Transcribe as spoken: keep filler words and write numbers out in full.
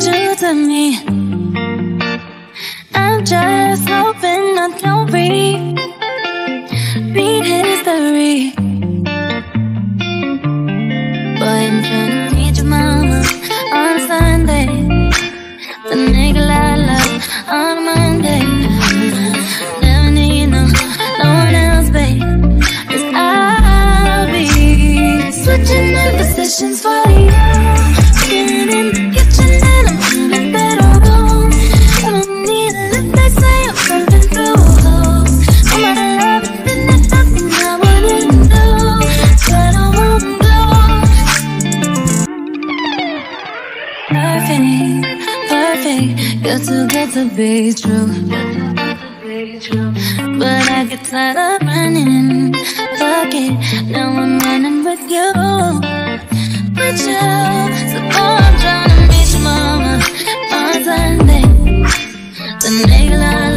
you to me. I'm just hoping I don't read, read history. Boy, I'm trying to meet your mama on Sunday, the nigga I love on Monday. Never need no, no one else, babe, 'cause I'll be switching in positions for you. Sitting in the kitchen and I'm in the bedroom. I don't need it if they say I'm coming through. Oh my love, it's not nothing I wouldn't do, but I won't go. Perfect, perfect, you're too good to be true. But I get tired of running. Fuck it, now I'm running with you. With you, so oh, I'm trying to meet your mama on Sunday, the nigga I